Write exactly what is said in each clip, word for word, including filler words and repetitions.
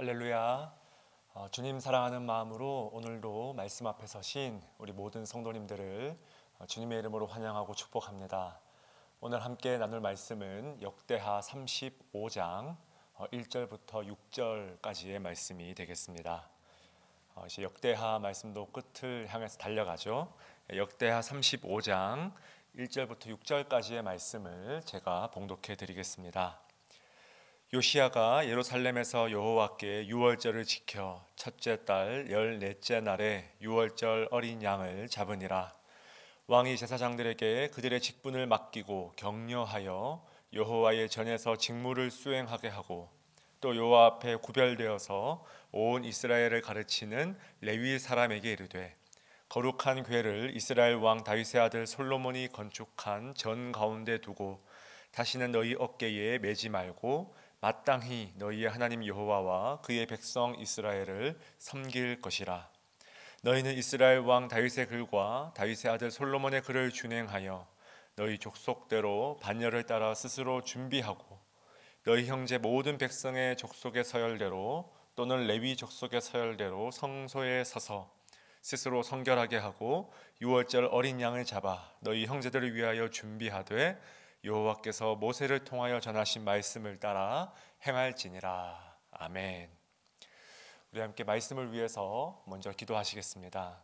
할렐루야. 어, 주님 사랑하는 마음으로 오늘도 말씀 앞에 서신 우리 모든 성도님들을 어, 주님의 이름으로 환영하고 축복합니다. 오늘 함께 나눌 말씀은 역대하 삼십오 장 어, 일 절부터 육 절까지의 말씀이 되겠습니다. 어, 이제 역대하 말씀도 끝을 향해서 달려가죠. 역대하 삼십오 장 일 절부터 육 절까지의 말씀을 제가 봉독해 드리겠습니다. 요시야가 예루살렘에서 여호와께 유월절을 지켜 첫째 달 열넷째 날에 유월절 어린 양을 잡으니라. 왕이 제사장들에게 그들의 직분을 맡기고 격려하여 여호와의 전에서 직무를 수행하게 하고 또 여호와 앞에 구별되어서 온 이스라엘을 가르치는 레위 사람에게 이르되 거룩한 궤를 이스라엘 왕 다윗의 아들 솔로몬이 건축한 전 가운데 두고 다시는 너희 어깨에 매지 말고 마땅히 너희의 하나님 여호와와 그의 백성 이스라엘을 섬길 것이라. 너희는 이스라엘 왕 다윗의 글과 다윗의 아들 솔로몬의 글을 준행하여 너희 족속대로 반열을 따라 스스로 준비하고 너희 형제 모든 백성의 족속의 서열대로 또는 레위 족속의 서열대로 성소에 서서 스스로 성결하게 하고 유월절 어린 양을 잡아 너희 형제들을 위하여 준비하되 여호와께서 모세를 통하여 전하신 말씀을 따라 행할지니라. 아멘. 우리 함께 말씀을 위해서 먼저 기도하시겠습니다.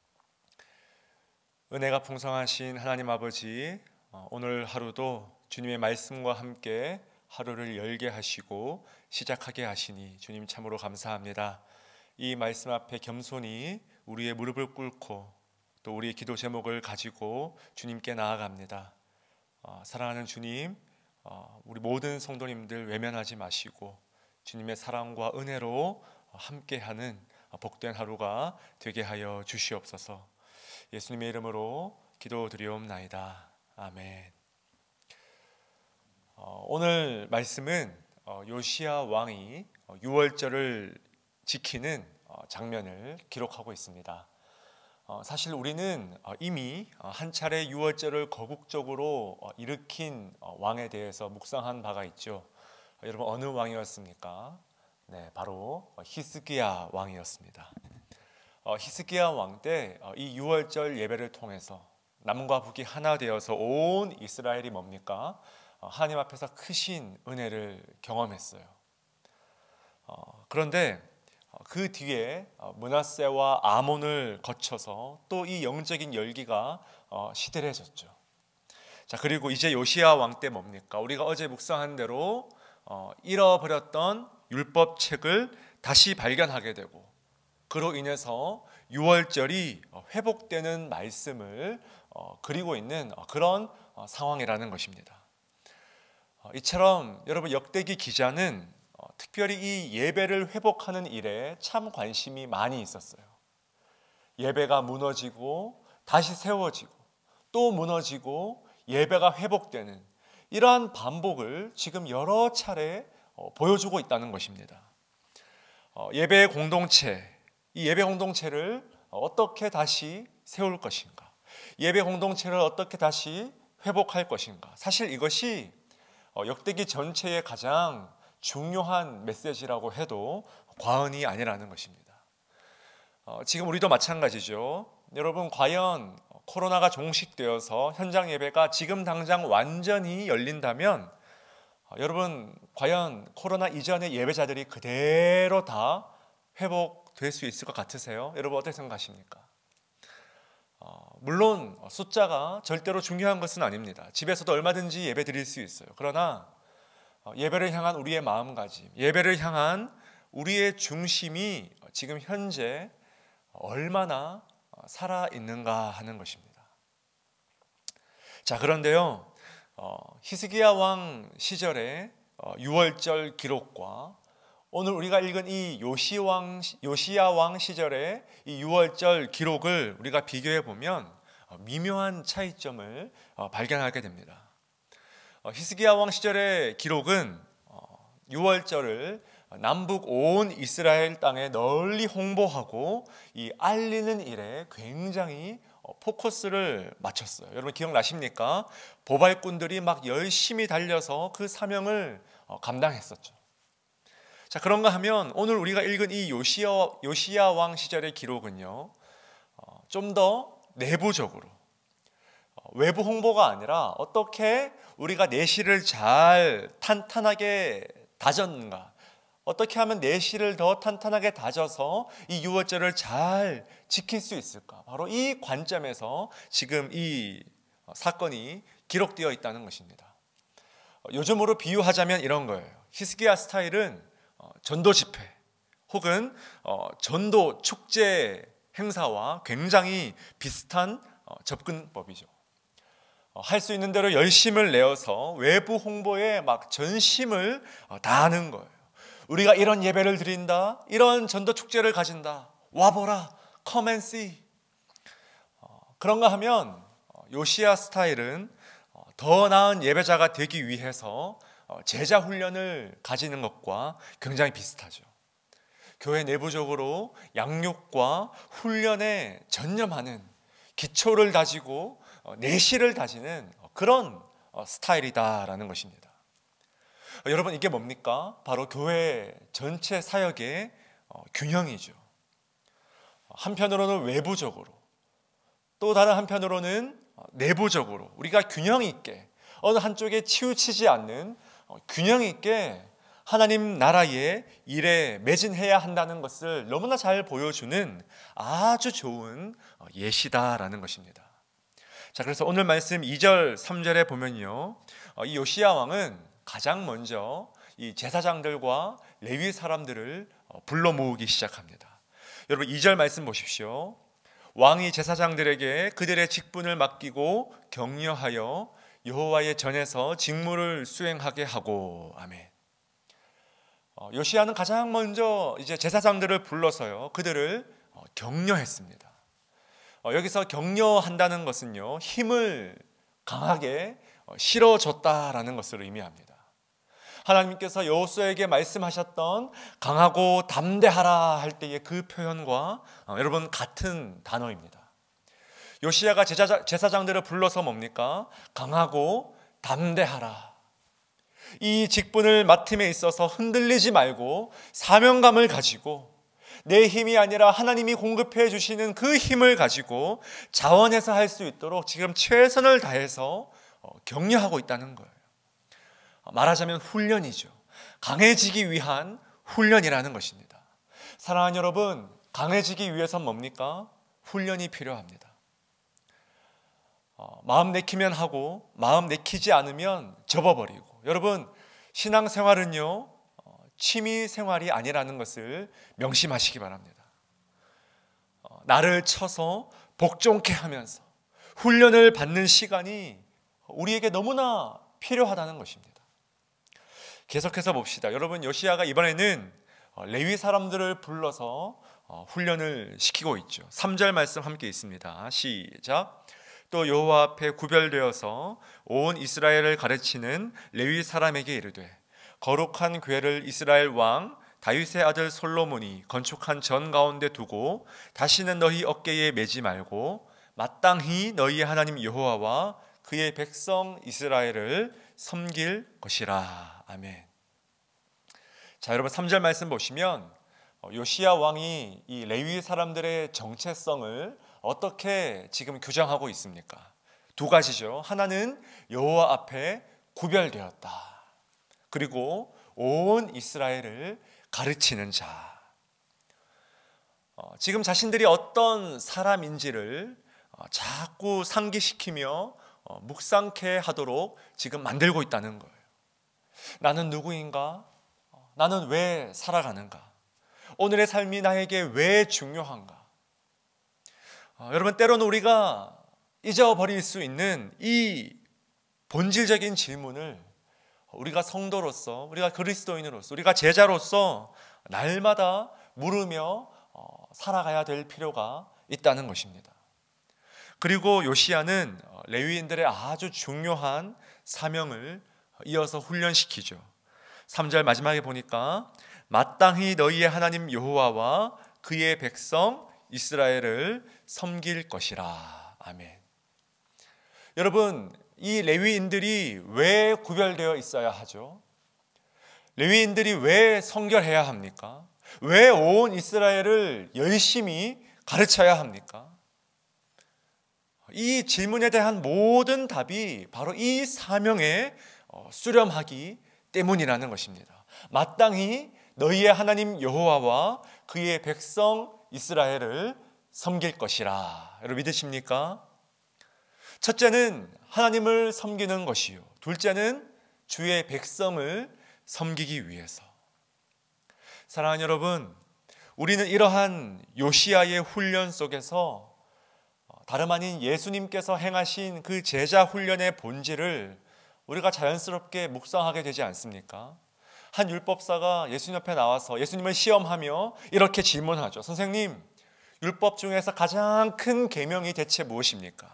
은혜가 풍성하신 하나님 아버지, 오늘 하루도 주님의 말씀과 함께 하루를 열게 하시고 시작하게 하시니 주님 참으로 감사합니다. 이 말씀 앞에 겸손히 우리의 무릎을 꿇고 또 우리의 기도 제목을 가지고 주님께 나아갑니다. 어, 사랑하는 주님, 어, 우리 모든 성도님들 외면하지 마시고 주님의 사랑과 은혜로 함께하는 복된 하루가 되게 하여 주시옵소서. 예수님의 이름으로 기도드리옵나이다. 아멘. 어, 오늘 말씀은 어, 요시야 왕이 어, 유월절을 지키는 어, 장면을 기록하고 있습니다. 어, 사실 우리는 어, 이미 어, 한 차례 유월절을 거국적으로 어, 일으킨 어, 왕에 대해서 묵상한 바가 있죠. 어, 여러분 어느 왕이었습니까? 네, 바로 어, 히스기야 왕이었습니다. 어, 히스기야 왕 때 이 어, 유월절 예배를 통해서 남과 북이 하나 되어서 온 이스라엘이 뭡니까? 어, 하나님 앞에서 크신 은혜를 경험했어요. 어, 그런데 그 뒤에 므낫세와 아몬을 거쳐서 또 이 영적인 열기가 시들해졌죠. 자, 그리고 이제 요시야 왕 때 뭡니까? 우리가 어제 묵상한 대로 잃어버렸던 율법책을 다시 발견하게 되고 그로 인해서 유월절이 회복되는 말씀을 그리고 있는 그런 상황이라는 것입니다. 이처럼 여러분 역대기 기자는 특별히 이 예배를 회복하는 일에 참 관심이 많이 있었어요. 예배가 무너지고 다시 세워지고 또 무너지고 예배가 회복되는 이러한 반복을 지금 여러 차례 보여주고 있다는 것입니다. 예배의 공동체, 이 예배 공동체를 어떻게 다시 세울 것인가? 예배 공동체를 어떻게 다시 회복할 것인가? 사실 이것이 역대기 전체의 가장 중요한 메시지라고 해도 과언이 아니라는 것입니다. 어, 지금 우리도 마찬가지죠. 여러분 과연 코로나가 종식되어서 현장 예배가 지금 당장 완전히 열린다면 어, 여러분 과연 코로나 이전의 예배자들이 그대로 다 회복될 수 있을 것 같으세요? 여러분 어떻게 생각하십니까? 어, 물론 숫자가 절대로 중요한 것은 아닙니다. 집에서도 얼마든지 예배 드릴 수 있어요. 그러나 예배를 향한 우리의 마음가짐, 예배를 향한 우리의 중심이 지금 현재 얼마나 살아있는가 하는 것입니다. 자, 그런데요, 어, 히스기야 왕 시절의 어, 유월절 기록과 오늘 우리가 읽은 이 요시 왕, 요시야 왕 시절의 이 유월절 기록을 우리가 비교해 보면 어, 미묘한 차이점을 어, 발견하게 됩니다. 히스기야 왕 시절의 기록은 유월절을 남북 온 이스라엘 땅에 널리 홍보하고 이 알리는 일에 굉장히 포커스를 맞췄어요. 여러분 기억나십니까? 보발꾼들이 막 열심히 달려서 그 사명을 감당했었죠. 자, 그런가 하면 오늘 우리가 읽은 이 요시야, 요시야 왕 시절의 기록은요, 어, 좀 더 내부적으로, 어, 외부 홍보가 아니라 어떻게 우리가 내실을 잘 탄탄하게 다졌는가, 어떻게 하면 내실을 더 탄탄하게 다져서 이 유월절을 잘 지킬 수 있을까, 바로 이 관점에서 지금 이 사건이 기록되어 있다는 것입니다. 요즘으로 비유하자면 이런 거예요. 히스기야 스타일은 전도 집회 혹은 전도 축제 행사와 굉장히 비슷한 접근법이죠. 할 수 있는 대로 열심을 내어서 외부 홍보에 막 전심을 다하는 거예요. 우리가 이런 예배를 드린다, 이런 전도 축제를 가진다, 와보라, come and see. 그런가 하면 요시야 스타일은 더 나은 예배자가 되기 위해서 제자 훈련을 가지는 것과 굉장히 비슷하죠. 교회 내부적으로 양육과 훈련에 전념하는, 기초를 다지고 내실을 다지는 그런 스타일이다라는 것입니다. 여러분, 이게 뭡니까? 바로 교회 전체 사역의 균형이죠. 한편으로는 외부적으로, 또 다른 한편으로는 내부적으로 우리가 균형 있게, 어느 한쪽에 치우치지 않는 균형 있게 하나님 나라의 일에 매진해야 한다는 것을 너무나 잘 보여주는 아주 좋은 예시다라는 것입니다. 자, 그래서 오늘 말씀 이 절 삼 절에 보면요, 이 요시야 왕은 가장 먼저 이 제사장들과 레위 사람들을 불러 모으기 시작합니다. 여러분, 이 절 말씀 보십시오. 왕이 제사장들에게 그들의 직분을 맡기고 격려하여 여호와의 전에서 직무를 수행하게 하고. 아멘. 요시야는 가장 먼저 이제 제사장들을 불러서요, 그들을 격려했습니다. 여기서 격려한다는 것은요, 힘을 강하게 실어줬다라는 것을 의미합니다. 하나님께서 여호수아에게 말씀하셨던 강하고 담대하라 할 때의 그 표현과 여러분 같은 단어입니다. 요시야가 제자, 제사장들을 불러서 뭡니까? 강하고 담대하라. 이 직분을 맡음에 있어서 흔들리지 말고 사명감을 가지고, 내 힘이 아니라 하나님이 공급해 주시는 그 힘을 가지고 자원해서 할 수 있도록 지금 최선을 다해서 격려하고 있다는 거예요. 말하자면 훈련이죠. 강해지기 위한 훈련이라는 것입니다. 사랑하는 여러분, 강해지기 위해서는 뭡니까? 훈련이 필요합니다. 어, 마음 내키면 하고 마음 내키지 않으면 접어버리고. 여러분, 신앙생활은요, 어, 취미생활이 아니라는 것을 명심하시기 바랍니다. 어, 나를 쳐서 복종케 하면서 훈련을 받는 시간이 우리에게 너무나 필요하다는 것입니다. 계속해서 봅시다. 여러분, 요시야가 이번에는 레위 사람들을 불러서 훈련을 시키고 있죠. 삼 절 말씀 함께 있습니다. 시작. 또 여호와 앞에 구별되어서 온 이스라엘을 가르치는 레위 사람에게 이르되, 거룩한 궤를 이스라엘 왕 다윗의 아들 솔로몬이 건축한 전 가운데 두고 다시는 너희 어깨에 매지 말고 마땅히 너희의 하나님 여호와와 그의 백성 이스라엘을 섬길 것이라. 아멘. 자, 여러분, 삼 절 말씀 보시면 요시야 왕이 이 레위 사람들의 정체성을 어떻게 지금 규정하고 있습니까? 두 가지죠. 하나는 여호와 앞에 구별되었다. 그리고 온 이스라엘을 가르치는 자. 어, 지금 자신들이 어떤 사람인지를 어, 자꾸 상기시키며 어, 묵상케 하도록 지금 만들고 있다는 거예요. 나는 누구인가? 어, 나는 왜 살아가는가? 오늘의 삶이 나에게 왜 중요한가? 어, 여러분, 때로는 우리가 잊어버릴 수 있는 이 본질적인 질문을 우리가 성도로서, 우리가 그리스도인으로서, 우리가 제자로서 날마다 물으며 어, 살아가야 될 필요가 있다는 것입니다. 그리고 요시야는 레위인들의 아주 중요한 사명을 이어서 훈련시키죠. 삼 절 마지막에 보니까 마땅히 너희의 하나님 여호와와 그의 백성 이스라엘을 섬길 것이라. 아멘. 여러분, 이 레위인들이 왜 구별되어 있어야 하죠? 레위인들이 왜 성결해야 합니까? 왜 온 이스라엘을 열심히 가르쳐야 합니까? 이 질문에 대한 모든 답이 바로 이 사명에 수렴하기 때문이라는 것입니다. 마땅히 너희의 하나님 여호와와 그의 백성 이스라엘을 섬길 것이라. 여러분 믿으십니까? 첫째는 하나님을 섬기는 것이요, 둘째는 주의 백성을 섬기기 위해서. 사랑하는 여러분, 우리는 이러한 요시야의 훈련 속에서 다름 아닌 예수님께서 행하신 그 제자 훈련의 본질을 우리가 자연스럽게 묵상하게 되지 않습니까? 한 율법사가 예수님 앞에 나와서 예수님을 시험하며 이렇게 질문하죠. 선생님, 율법 중에서 가장 큰 계명이 대체 무엇입니까?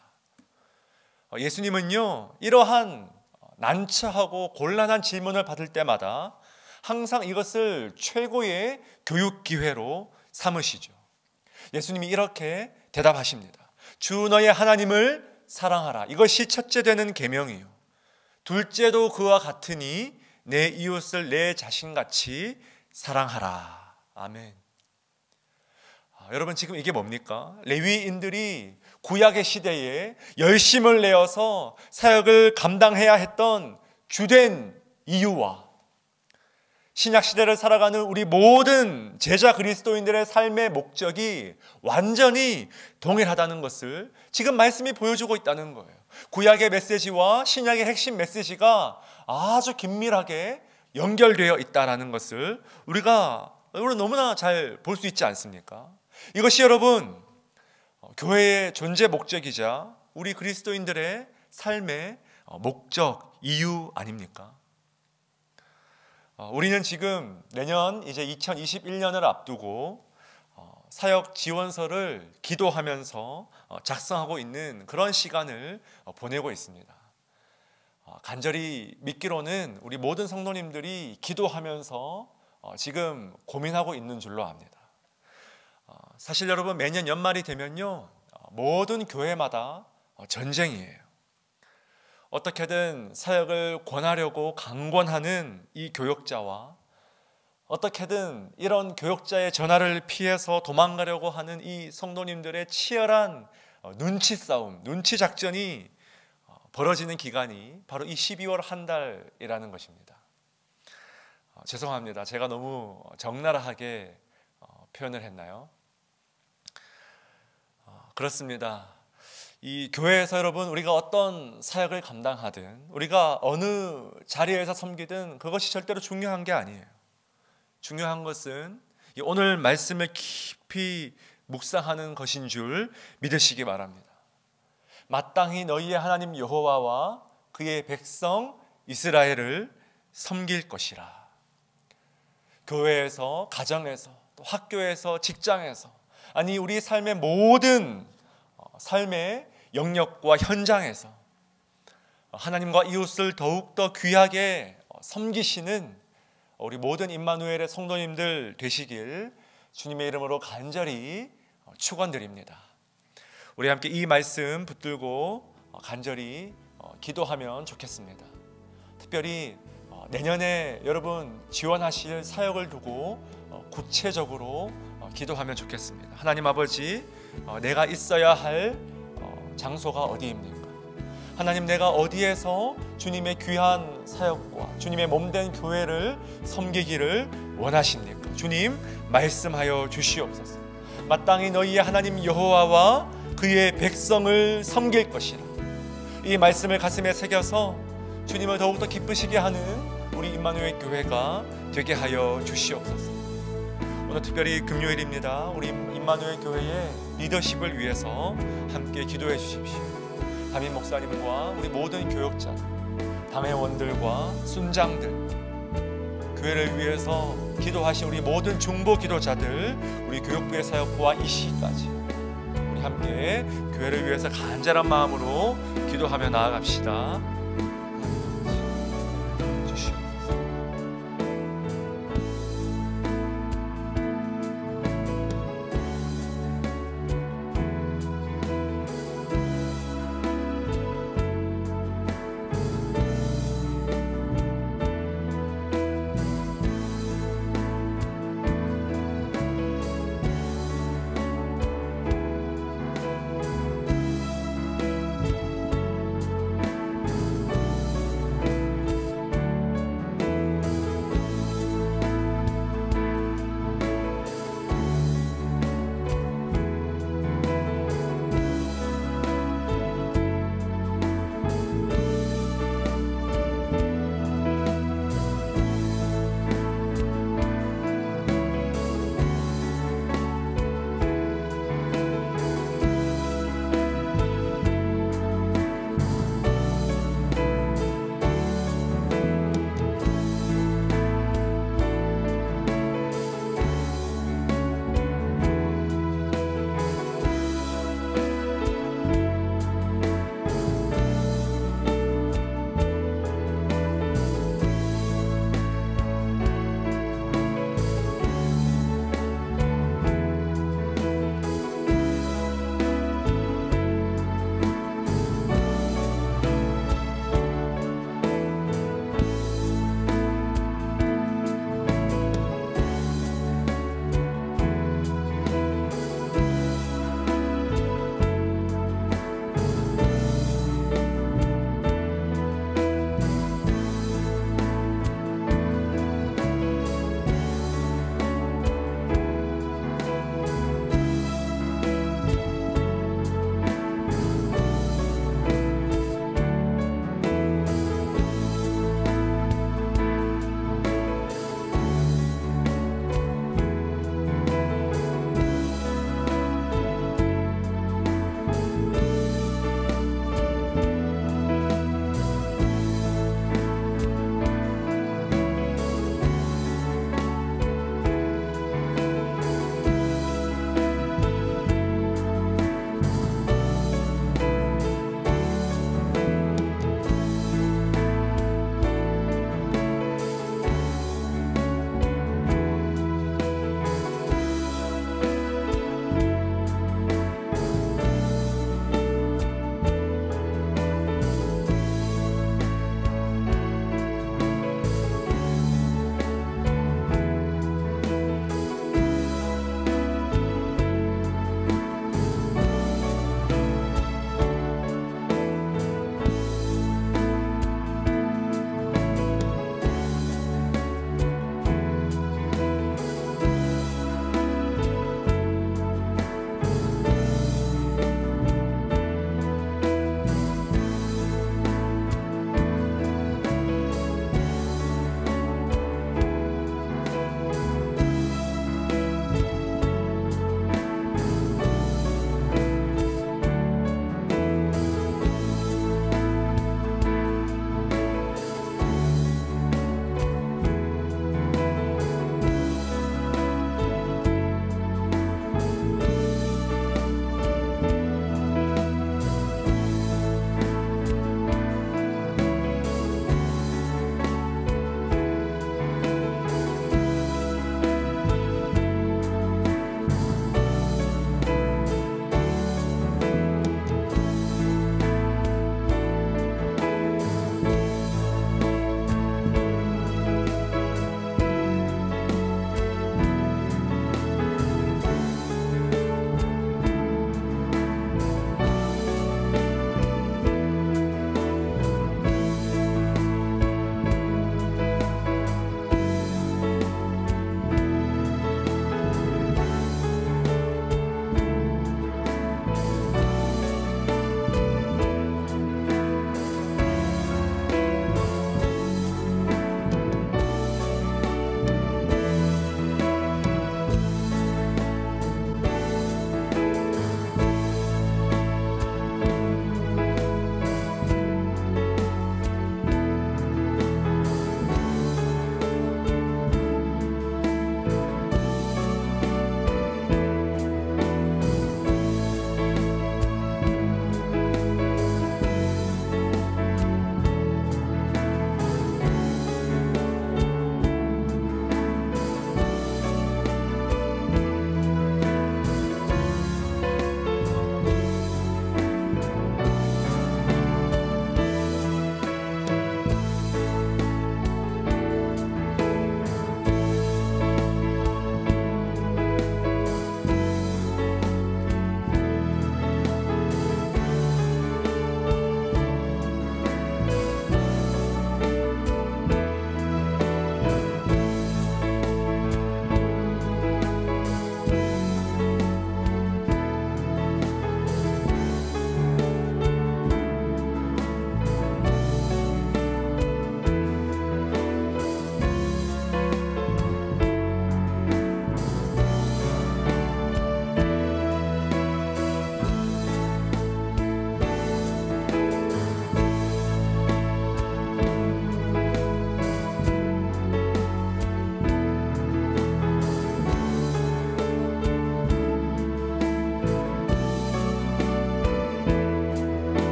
예수님은요, 이러한 난처하고 곤란한 질문을 받을 때마다 항상 이것을 최고의 교육 기회로 삼으시죠. 예수님이 이렇게 대답하십니다. 주 너의 하나님을 사랑하라. 이것이 첫째 되는 계명이요, 둘째도 그와 같으니 내 이웃을 내 자신같이 사랑하라. 아멘. 아, 여러분 지금 이게 뭡니까? 레위인들이 구약의 시대에 열심을 내어서 사역을 감당해야 했던 주된 이유와 신약 시대를 살아가는 우리 모든 제자 그리스도인들의 삶의 목적이 완전히 동일하다는 것을 지금 말씀이 보여주고 있다는 거예요. 구약의 메시지와 신약의 핵심 메시지가 아주 긴밀하게 연결되어 있다는 것을 우리가 너무나 잘 볼 수 있지 않습니까? 이것이 여러분 교회의 존재 목적이자 우리 그리스도인들의 삶의 목적, 이유 아닙니까? 우리는 지금 내년 이제 이천이십일 년을 앞두고 사역 지원서를 기도하면서 작성하고 있는 그런 시간을 보내고 있습니다. 간절히 믿기로는 우리 모든 성도님들이 기도하면서 지금 고민하고 있는 줄로 압니다. 사실 여러분 매년 연말이 되면요, 모든 교회마다 전쟁이에요. 어떻게든 사역을 권하려고 강권하는 이 교역자와 어떻게든 이런 교역자의 전화를 피해서 도망가려고 하는 이 성도님들의 치열한 눈치 싸움, 눈치 작전이 벌어지는 기간이 바로 이 십이월 한 달이라는 것입니다. 죄송합니다. 제가 너무 적나라하게 표현을 했나요? 그렇습니다. 이 교회에서 여러분 우리가 어떤 사역을 감당하든 우리가 어느 자리에서 섬기든 그것이 절대로 중요한 게 아니에요. 중요한 것은 오늘 말씀을 깊이 묵상하는 것인 줄 믿으시기 바랍니다. 마땅히 너희의 하나님 여호와와 그의 백성 이스라엘을 섬길 것이라. 교회에서, 가정에서, 또 학교에서, 직장에서, 아니 우리 삶의 모든 삶의 영역과 현장에서 하나님과 이웃을 더욱더 귀하게 섬기시는 우리 모든 임마누엘의 성도님들 되시길 주님의 이름으로 간절히 축원드립니다. 우리 함께 이 말씀 붙들고 간절히 기도하면 좋겠습니다. 특별히 내년에 여러분 지원하실 사역을 두고 구체적으로 기도하면 좋겠습니다. 하나님 아버지, 내가 있어야 할 장소가 어디입니까? 하나님, 내가 어디에서 주님의 귀한 사역과 주님의 몸된 교회를 섬기기를 원하십니까? 주님, 말씀하여 주시옵소서. 마땅히 너희의 하나님 여호와와 그의 백성을 섬길 것이라. 이 말씀을 가슴에 새겨서 주님을 더욱더 기쁘시게 하는 우리 임마누엘 교회가 되게 하여 주시옵소서. 오늘 특별히 금요일입니다. 우리 임마누엘 교회의 리더십을 위해서 함께 기도해 주십시오. 담임 목사님과 우리 모든 교역자, 담회원들과 순장들, 교회를 위해서 기도하신 우리 모든 중보 기도자들, 우리 교육부의 사역부와 이 시까지 우리 함께 교회를 위해서 간절한 마음으로 기도하며 나아갑시다.